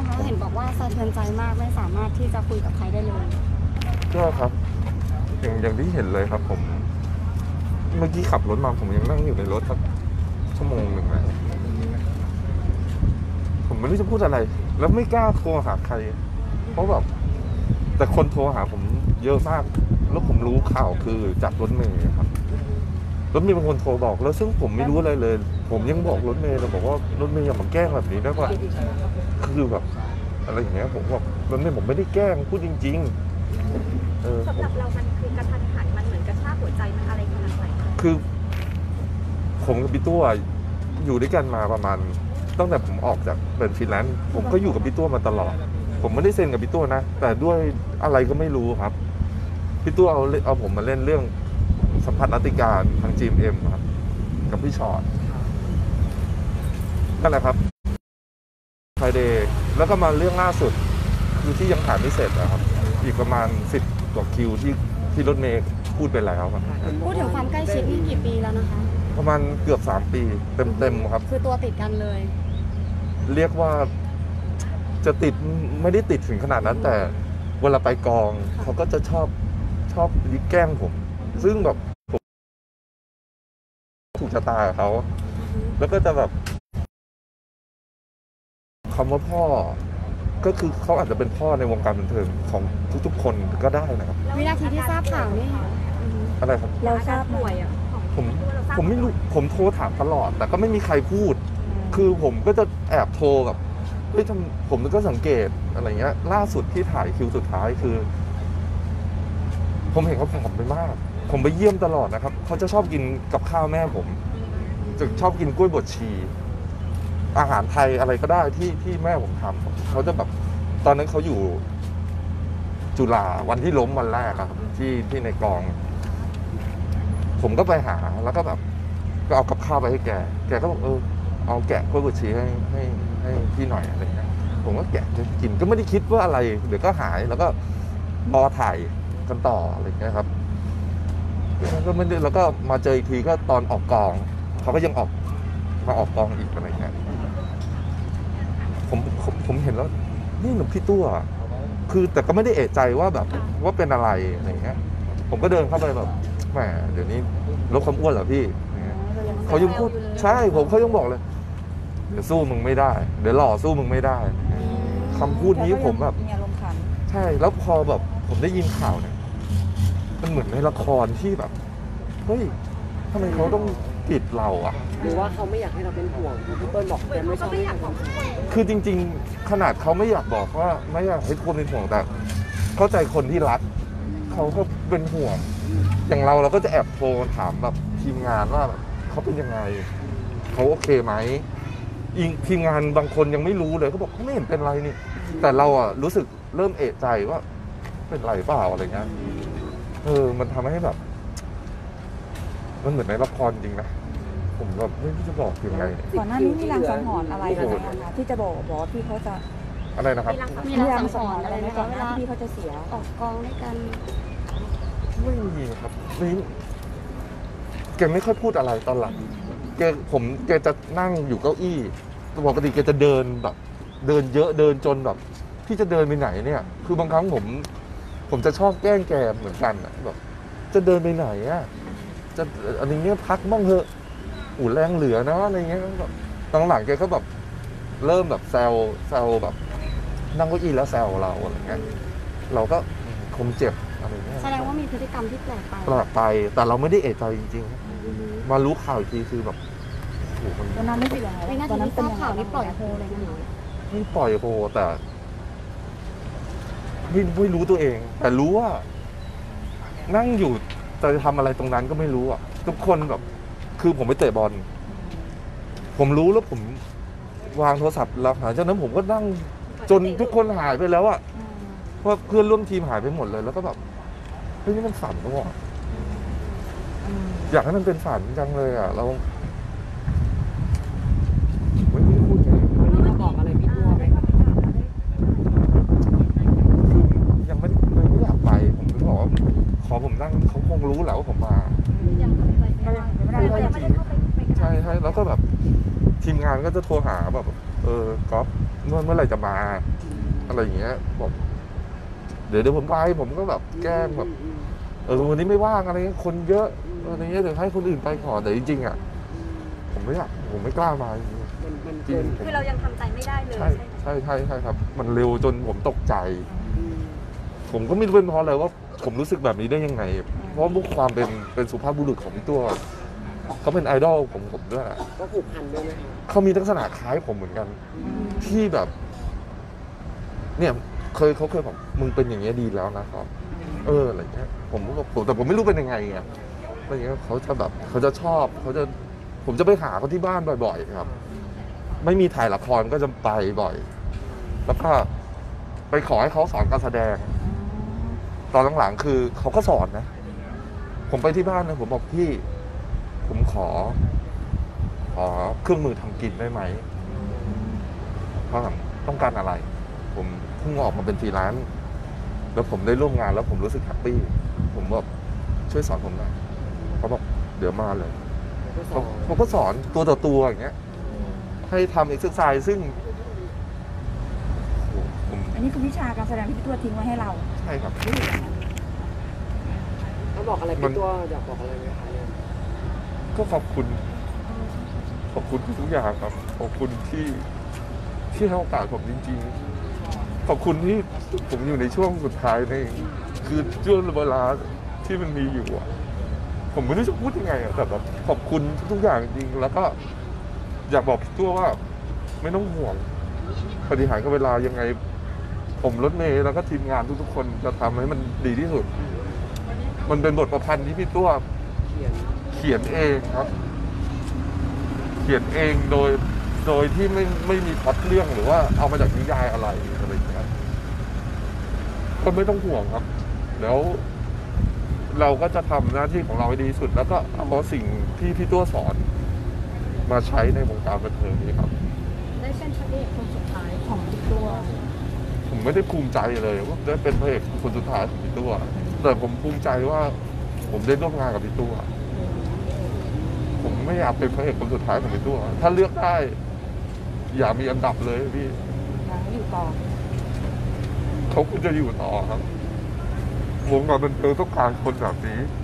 องคะเห็นบอกว่าสะเทือนใจมากไม่สามารถที่จะคุยกับใครได้เลยก็ครับอย่างที่เห็นเลยครับผมเมื่อกี้ขับรถมาผมยังนั่งอยู่ในรถสักชั่วโมงหนึ่งนะผมไม่รู้จะพูดอะไรแล้วไม่กล้าโทรหาใครเพราะแบบแต่คนโทรหาผมเยอะมากแล้วผมรู้ข่าวคือจากรถเมย์ครับรถเมย์เป็นคนโทรบอกแล้วซึ่งผมไม่รู้อะไรเลยผมยังบอกรถเมย์เลยบอกว่ารถเมย์อย่ามาแกล้งแบบนี้ได้ป่ะคือแบบอะไรอย่างเงี้ยผมบอกรถเมย์ผมไม่ได้แกล้งพูดจริงๆสำหรับเรามันคือกระทันหันมันเหมือนกระชากหัวใจมันอะไรขนาดไหนคือผมกับพี่ตัวอยู่ด้วยกันมาประมาณตั้งแต่ผมออกจากเป็นฟรีแลนซ์ผมก็อยู่กับพี่ตัวมาตลอดผมไม่ได้เซ็นกับพี่ตัวนะแต่ด้วยอะไรก็ไม่รู้ครับพี่ตัวเอาผมมาเล่นเรื่องสัมผัสนัติการทาง GMM ครับกับพี่ชอตนั่นแหละครับไฟเดย์แล้วก็มาเรื่องล่าสุดคือที่ยังถ่ายไม่เสร็จนะครับอีกประมาณ10 กว่าคิวที่รถเมย์พูดไปแล้วครับพูดถึงความใกล้ชิดนี่กี่ปีแล้วนะคะประมาณเกือบ3 ปีเต็มครับคือตัวติดกันเลยเรียกว่าจะติดไม่ได้ติดถึงขนาดนั้นแต่เวลาไปกองเขาก็จะชอบแกล้งผมซึ่งแบบผมถูกชะตาเขาแล้วก็จะแบบคำว่าพ่อก็คือเขาอาจจะเป็นพ่อในวงการบันเทิงของทุกๆคนก็ได้นะครับวินาทีที่ทราบข่าวนี่อะไรครับเราทราบป่วยอ่ะผมไม่รู้ผมโทรถามตลอดแต่ก็ไม่มีใครพูดคือผมก็จะแอบโทรกับเฮ้ยผมก็สังเกตอะไรเงี้ยล่าสุดที่ถ่ายคิวสุดท้ายคือผมเห็นเขาผอมไปมากผมไปเยี่ยมตลอดนะครับเขาจะชอบกินกับข้าวแม่ผมจะชอบกินกล้วยบดชีอาหารไทยอะไรก็ได้ที่แม่ผมทำเขาจะแบบตอนนั้นเขาอยู่จุฬาวันที่ล้มวันแรกครับที่ในกองผมก็ไปหาแล้วก็แบบก็เอากับข้าวไปให้แกก็บอกเอาแกะกล้วยบดชีให้พี่หน่อยอะไรเงี้ยผมก็แกะจะกินก็ไม่ได้คิดว่าอะไรเดี๋ยวก็หายแล้วก็รอถ่ายกันต่ออะไรเงี้ยครับก็ไม่ได้แล้วก็มาเจออีกทีก็ตอนออกกองเขาก็ยังมาออกกองอีกอะไรเงี้ยผมเห็นแล้วนี่หนุ่มพี่ตัวคือแต่ก็ไม่ได้เอะใจว่าแบบว่าเป็นอะไรอะไรเงี้ยผมก็เดินเข้าไปแบบแหมเดี๋ยวนี้ลดความอ้วนเหรอพี่เขายังพูดใช่เขายังบอกเลยเดี๋ยวสู้มึงไม่ได้เดี๋ยวหล่อสู้มึงไม่ได้คำพูดนี้ผมแบบใช่แล้วพอแบบผมได้ยินข่าวเนี่ยมันเหมือนในละครที่แบบเฮ้ยทำไมเขาต้องปิดเราอ่ะหรือว่าเขาไม่อยากให้เราเป็นห่วงพี่เปิ้ลบอกแกไม่ชอบให้ห่วงคือจริงๆขนาดเขาไม่อยากบอกว่าไม่อยากให้คนเป็นห่วงแต่เข้าใจคนที่รักเขาก็เป็นห่วงอย่างเราก็จะแอบโทรถามแบบทีมงานว่าเขาเป็นยังไงเขาโอเคไหมทีมงานบางคนยังไม่รู้เลยเขาบอกเขาไม่เห็นเป็นไรนี่แต่เราอ่ะรู้สึกเริ่มเอะใจว่าเป็นไรเปล่าอะไรเงี้ยมันทำให้แบบมันเหมือนในละครจริงนะผมแบบไม่รู้จะบอกยังไงก่อนหน้านี้มีรางสังหรณ์อะไรกันไหมคะที่จะบอกที่เขาจะอะไรนะครับมีรางสังหรณ์อะไรไหมคะเวลาที่เขาจะเสียออกกองด้วยกันไม่มีครับนี่แกไม่ค่อยพูดอะไรตอนหลังแกจะนั่งอยู่เก้าอี้ปกติแกจะเดินแบบเดินเยอะเดินจนแบบที่จะเดินไปไหนเนี่ยคือบางครั้งผมจะชอบแกล้งแกเหมือนกันแบบจะเดินไปไหนอ่ะจะอันนี้เนี่ยพักบ้างเถอะแรงเหลือนะอะไรเงี้ยแบบตอนหลังแกก็แบบเริ่มแบบแซวแบบนั่งเก้าอี้แล้วแซวเราอะไรเงี้ยเราก็คงเจ็บอะไรเงี้ยแสดงว่ามีพฤติกรรมที่แปลกไปแต่เราไม่ได้เอะใจจริงๆมารู้ข่าวอีกทีคือแบบโอ้โหตอนนั้นไม่เป็นยังไงตอนนั้นเป็นข่าวนี่ปล่อยโฮเลยนะไม่ปล่อยโฮแต่ไม่รู้ตัวเองแต่รู้ว่านั่งอยู่จะทำอะไรตรงนั้นก็ไม่รู้อ่ะทุกคนแบบคือผมไปเตะบอลผมรู้แล้วผมวางโทรศัพท์แล้วหลังจากนั้นผมก็นั่งจนทุกคนหายไปแล้วอ่ะเพราะเพื่อนร่วมทีมหายไปหมดเลยแล้วก็แบบเฮ้ยนี่มันฝันแล้วอ่ะอยากให้มันเป็นฝันจังเลยอ่ะเราไม่พูดไงเขาบอกอะไรพี่ตัวไหมครับคือยังไม่อยากไปผมก็บอกว่าขอผมนั่งเขาคงรู้แหละว่าผมมาใช่แล้วก็แบบทีมงานก็จะโทรหาแบบก๊อฟเมื่อไหร่จะมาอะไรอย่างเงี้ยบอกเดี๋ยวผมไปผมก็แบบแกล้งแบบวันนี้ไม่ว่างอะไรเงี้ยคนเยอะอะไรเงี้ยเดี๋ยวให้คนอื่นไปก่อนแต่จริงๆอ่ะผมไม่กล้ามาจริงมันจริเกิงนคือเรายังทำใจไม่ได้เลยใช่ใช่ไหมใช่ครับ มันเร็วจนผมตกใจ ผมก็ไม่รู้เป็นเพราะอะไรว่าผมรู้สึกแบบนี้ได้ยังไง เพราะมุกความเป็นสุภาพบุรุษของพี่ตัวเขาเป็นไอดอลผมด้วยก็ผูกพันด้วยไหมคะเขามีลักษณะคล้ายผมเหมือนกัน ที่แบบ เนี่ยเขาเคยบอกมึงเป็นอย่างเงี้ยดีแล้วนะครับอะไรเงี้ยผมก็แต่ผมไม่รู้เป็นยังไงไงอะไรเงี้ยเขาจะชอบผมจะไปหาเขาที่บ้านบ่อยๆครับ ไม่มีถ่ายละครก็จะไปบ่อย แล้วก็ไปขอให้เขาสอนการแสดง ตอนหลังๆคือเขาก็สอนนะ ผมไปที่บ้านนะผมบอกพี่ ผมขอเครื่องมือทำกินได้ไหมเขาถามต้องการอะไร ผมเพิ่งออกมาเป็นฟรีแลนซ์แล้วผมได้ร่วมงานแล้วผมรู้สึกแฮปปี้ผมแบบช่วยสอนผมหน่อยเขาบอกเดี๋ยวมาเลยก็สอนเขาก็สอนตัวต่อตัวอย่างเงี้ย ให้ทำเอ็กซ์ไซส์ซึ่งผมอันนี้คือวิชาการแสดงที่พี่ตัวทิ้งไว้ให้เราใช่ครับถ้าบอกอะไรพี่ตัวอยากบอกอะไรไหมคะเนี่ยก็ขอบคุณทุกอย่างครับ ขอบคุณที่ให้โอกาสผมจริงๆ ขอบคุณที่ผมอยู่ในช่วงสุดท้ายในคือช่วงเวลาที่มันมีอยู่อะผมไม่รู้จะพูดยังไงอะแต่แบบขอบคุณทุกอย่างจริงแล้วก็อยากบอกพี่ตัวว่าไม่ต้องห่วงปฏิหารย์กับเวลายังไง ผมรถเมย์แล้วก็ทีมงานทุกๆคนจะทำให้มันดีที่สุด มันเป็นบทประพันธ์ที่พี่ตัว เขียนเองครับ เขียนเองโดยที่ไม่มีพล็อตเรื่องหรือว่าเอามาจากนิยายอะไรอย่างเงี้ยก็ไม่ต้องห่วงครับ แล้วเราก็จะทำหน้าที่ของเราให้ดีที่สุด แล้วก็เอาสิ่งที่พี่ตัวสอนมาใช้ในวงการบันเทิงนี้ครับได้เป็นพระเอกคนสุดท้ายของพี่ตัวผมไม่ได้ภูมิใจเลยว่าได้เป็นพระเอกคนสุดท้ายของพี่ตัว แต่ผมภูมิใจว่าผมได้ร่วมงานกับพี่ตัว ผมไม่อยากเป็นพระเอกคนสุดท้ายของพี่ตัว ถ้าเลือกได้ อย่ามีอันดับเลยพี่ยังอยู่ต่อเขาควรจะอยู่ต่อครับวงการบันเทิงต้องการคนแบบนี้